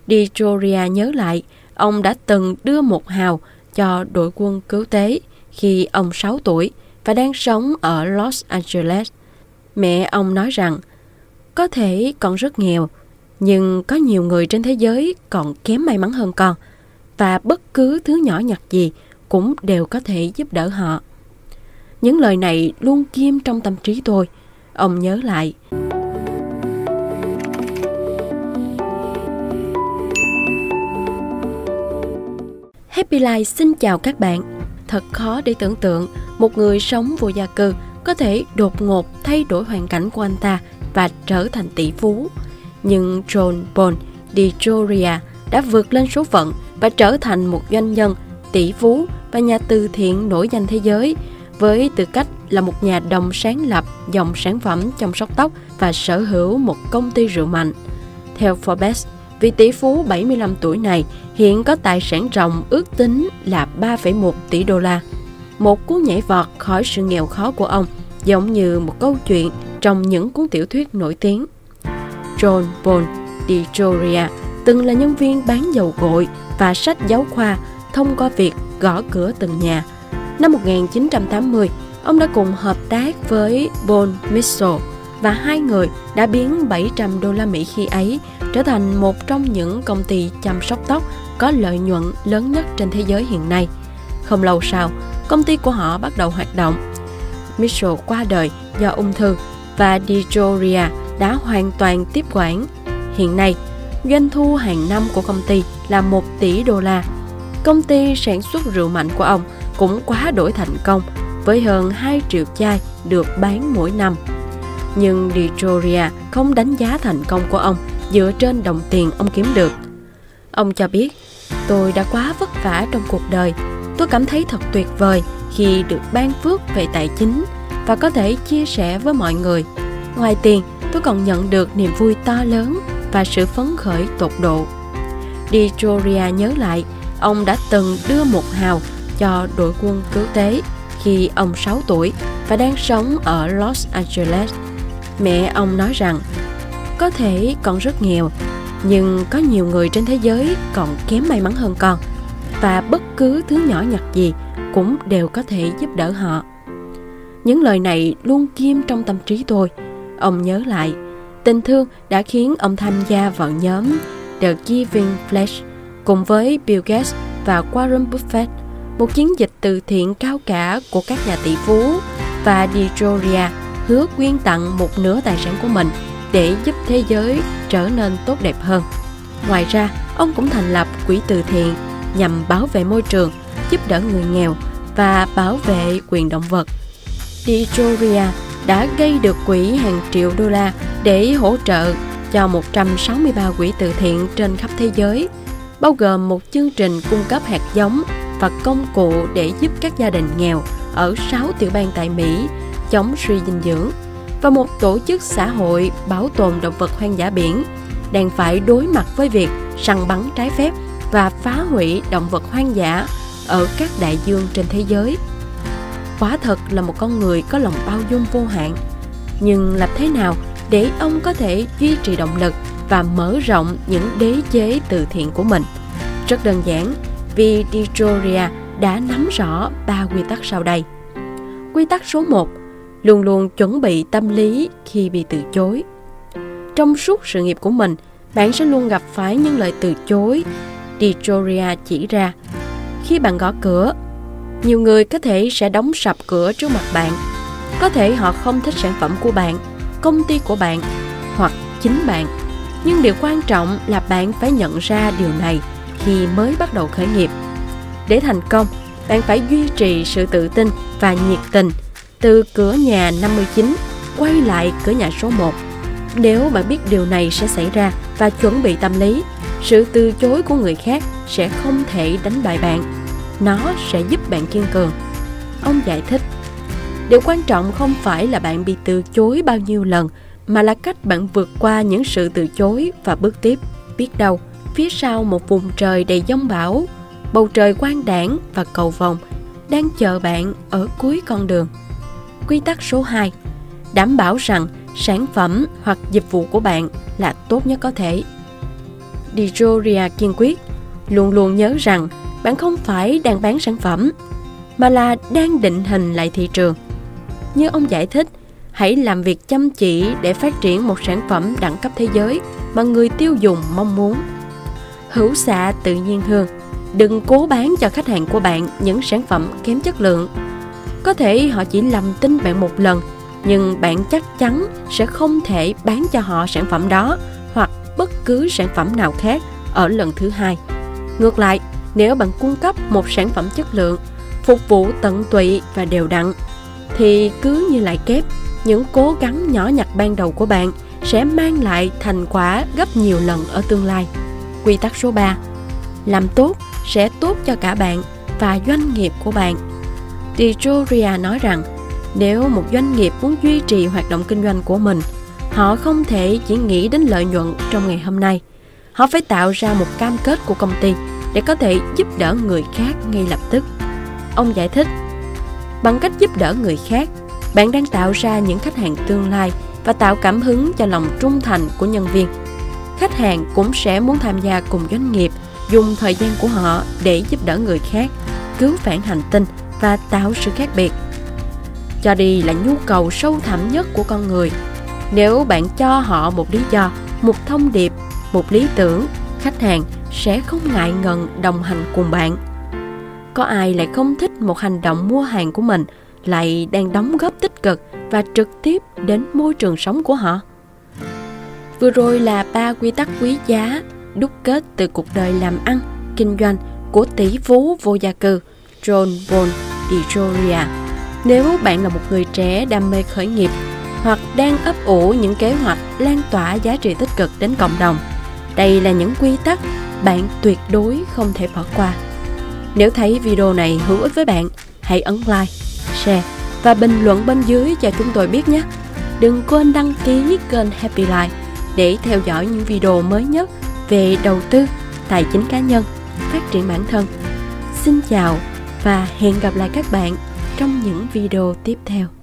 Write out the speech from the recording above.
DeGioia nhớ lại, ông đã từng đưa 1 hào cho đội quân cứu tế khi ông 6 tuổi và đang sống ở Los Angeles. Mẹ ông nói rằng, có thể con rất nghèo, nhưng có nhiều người trên thế giới còn kém may mắn hơn con, và bất cứ thứ nhỏ nhặt gì cũng đều có thể giúp đỡ họ. Những lời này luôn ghim trong tâm trí tôi. Ông nhớ lại. Happy Life xin chào các bạn. Thật khó để tưởng tượng một người sống vô gia cư có thể đột ngột thay đổi hoàn cảnh của anh ta và trở thành tỷ phú. Nhưng John Paul DeGioia đã vượt lên số phận và trở thành một doanh nhân, tỷ phú và nhà từ thiện nổi danh thế giới, với tư cách là một nhà đồng sáng lập dòng sản phẩm chăm sóc tóc và sở hữu một công ty rượu mạnh. Theo Forbes, vị tỷ phú 75 tuổi này hiện có tài sản ròng ước tính là 3,1 tỷ đô la. Một cú nhảy vọt khỏi sự nghèo khó của ông giống như một câu chuyện trong những cuốn tiểu thuyết nổi tiếng. John Paul DeGioia từng là nhân viên bán dầu gội và sách giáo khoa thông qua việc gõ cửa từng nhà. Năm 1980, ông đã cùng hợp tác với Paul Mitchell và hai người đã biến 700 đô la Mỹ khi ấy trở thành một trong những công ty chăm sóc tóc có lợi nhuận lớn nhất trên thế giới hiện nay. Không lâu sau, công ty của họ bắt đầu hoạt động. Mitchell qua đời do ung thư và DeGioia đã hoàn toàn tiếp quản. Hiện nay, doanh thu hàng năm của công ty là 1 tỷ đô la. Công ty sản xuất rượu mạnh của ông cũng quá đổi thành công, với hơn 2 triệu chai được bán mỗi năm. Nhưng DeGioia không đánh giá thành công của ông dựa trên đồng tiền ông kiếm được. Ông cho biết, tôi đã quá vất vả trong cuộc đời. Tôi cảm thấy thật tuyệt vời khi được ban phước về tài chính và có thể chia sẻ với mọi người. Ngoài tiền, tôi còn nhận được niềm vui to lớn và sự phấn khởi tột độ. DeGioia nhớ lại, ông đã từng đưa 1 hào cho đội quân cứu tế khi ông 6 tuổi và đang sống ở Los Angeles. Mẹ ông nói rằng, có thể con rất nghèo, nhưng có nhiều người trên thế giới còn kém may mắn hơn con, và bất cứ thứ nhỏ nhặt gì cũng đều có thể giúp đỡ họ. Những lời này luôn ghim trong tâm trí tôi. Ông nhớ lại, tình thương đã khiến ông tham gia vào nhóm The Giving Pledge cùng với Bill Gates và Warren Buffett, một chiến dịch từ thiện cao cả của các nhà tỷ phú, và DeGioia hứa quyên tặng 1/2 tài sản của mình để giúp thế giới trở nên tốt đẹp hơn. Ngoài ra, ông cũng thành lập quỹ từ thiện nhằm bảo vệ môi trường, giúp đỡ người nghèo và bảo vệ quyền động vật. DeGioia đã gây được quỹ hàng triệu đô la để hỗ trợ cho 163 quỹ từ thiện trên khắp thế giới, bao gồm một chương trình cung cấp hạt giống và công cụ để giúp các gia đình nghèo ở 6 tiểu bang tại Mỹ chống suy dinh dưỡng, và một tổ chức xã hội bảo tồn động vật hoang dã biển đang phải đối mặt với việc săn bắn trái phép và phá hủy động vật hoang dã ở các đại dương trên thế giới. Quả thật là một con người có lòng bao dung vô hạn. Nhưng làm thế nào để ông có thể duy trì động lực và mở rộng những đế chế từ thiện của mình? Rất đơn giản, vì DeGioia đã nắm rõ 3 quy tắc sau đây. Quy tắc số 1: luôn luôn chuẩn bị tâm lý khi bị từ chối. Trong suốt sự nghiệp của mình, bạn sẽ luôn gặp phải những lời từ chối. DeGioia chỉ ra, khi bạn gõ cửa, nhiều người có thể sẽ đóng sập cửa trước mặt bạn. Có thể họ không thích sản phẩm của bạn, công ty của bạn hoặc chính bạn. Nhưng điều quan trọng là bạn phải nhận ra điều này khi mới bắt đầu khởi nghiệp. Để thành công, bạn phải duy trì sự tự tin và nhiệt tình từ cửa nhà 59 quay lại cửa nhà số 1. Nếu bạn biết điều này sẽ xảy ra và chuẩn bị tâm lý, sự từ chối của người khác sẽ không thể đánh bại bạn. Nó sẽ giúp bạn kiên cường. Ông giải thích, điều quan trọng không phải là bạn bị từ chối bao nhiêu lần, mà là cách bạn vượt qua những sự từ chối và bước tiếp. Biết đâu, phía sau một vùng trời đầy giông bão, bầu trời quang đãng và cầu vồng đang chờ bạn ở cuối con đường. Quy tắc số 2: đảm bảo rằng sản phẩm hoặc dịch vụ của bạn là tốt nhất có thể. DeJoria kiên quyết, luôn luôn nhớ rằng bạn không phải đang bán sản phẩm, mà là đang định hình lại thị trường. Như ông giải thích, hãy làm việc chăm chỉ để phát triển một sản phẩm đẳng cấp thế giới mà người tiêu dùng mong muốn. Hữu xạ tự nhiên hương, đừng cố bán cho khách hàng của bạn những sản phẩm kém chất lượng. Có thể họ chỉ lầm tin bạn một lần, nhưng bạn chắc chắn sẽ không thể bán cho họ sản phẩm đó hoặc bất cứ sản phẩm nào khác ở lần thứ hai. Ngược lại, nếu bạn cung cấp một sản phẩm chất lượng, phục vụ tận tụy và đều đặn, thì cứ như lại kép, những cố gắng nhỏ nhặt ban đầu của bạn sẽ mang lại thành quả gấp nhiều lần ở tương lai. Quy tắc số 3. Làm tốt sẽ tốt cho cả bạn và doanh nghiệp của bạn. DeJoria nói rằng, nếu một doanh nghiệp muốn duy trì hoạt động kinh doanh của mình, họ không thể chỉ nghĩ đến lợi nhuận trong ngày hôm nay. Họ phải tạo ra một cam kết của công ty để có thể giúp đỡ người khác ngay lập tức. Ông giải thích, bằng cách giúp đỡ người khác, bạn đang tạo ra những khách hàng tương lai và tạo cảm hứng cho lòng trung thành của nhân viên. Khách hàng cũng sẽ muốn tham gia cùng doanh nghiệp, dùng thời gian của họ để giúp đỡ người khác, cứu vãn hành tinh và tạo sự khác biệt. Cho đi là nhu cầu sâu thẳm nhất của con người. Nếu bạn cho họ một lý do, một thông điệp, một lý tưởng, khách hàng sẽ không ngại ngần đồng hành cùng bạn. Có ai lại không thích một hành động mua hàng của mình lại đang đóng góp tích cực và trực tiếp đến môi trường sống của họ? Vừa rồi là 3 quy tắc quý giá đúc kết từ cuộc đời làm ăn, kinh doanh của tỷ phú vô gia cư John Paul DeJoria. Nếu bạn là một người trẻ đam mê khởi nghiệp hoặc đang ấp ủ những kế hoạch lan tỏa giá trị tích cực đến cộng đồng, đây là những quy tắc bạn tuyệt đối không thể bỏ qua. Nếu thấy video này hữu ích với bạn, hãy ấn like, share và bình luận bên dưới cho chúng tôi biết nhé. Đừng quên đăng ký kênh Happy Life để theo dõi những video mới nhất về đầu tư, tài chính cá nhân, phát triển bản thân. Xin chào và hẹn gặp lại các bạn trong những video tiếp theo.